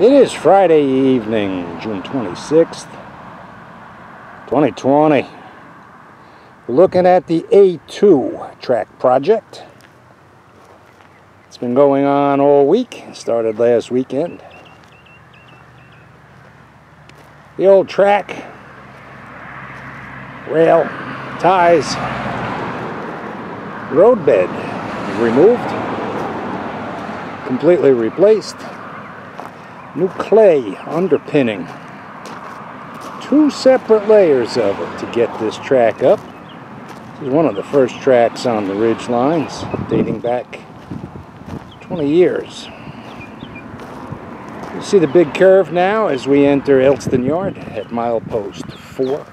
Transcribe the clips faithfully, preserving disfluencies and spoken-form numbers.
It is Friday evening, June twenty-sixth, twenty twenty. We're looking at the A two track project. It's been going on all week, started last weekend. The old track, rail, ties, roadbed removed, completely replaced. New clay underpinning. Two separate layers of it to get this track up. This is one of the first tracks on the ridge lines, dating back twenty years. You see the big curve now as we enter Elston Yard at milepost four.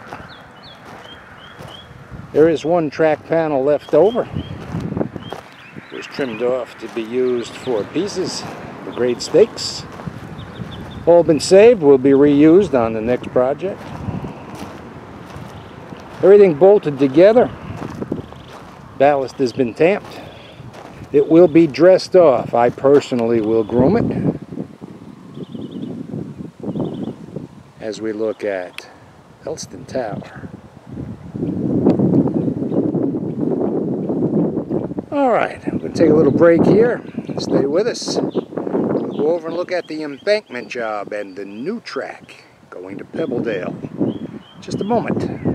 There is one track panel left over. It was trimmed off to be used for pieces, the grade stakes. All been saved, will be reused on the next project. Everything bolted together. Ballast has been tamped. It will be dressed off. I personally will groom it as we look at Elston Tower. Alright, I'm going to take a little break here. Stay with us. We'll go over and look at the embankment job and the new track going to Pebbledale. Just a moment.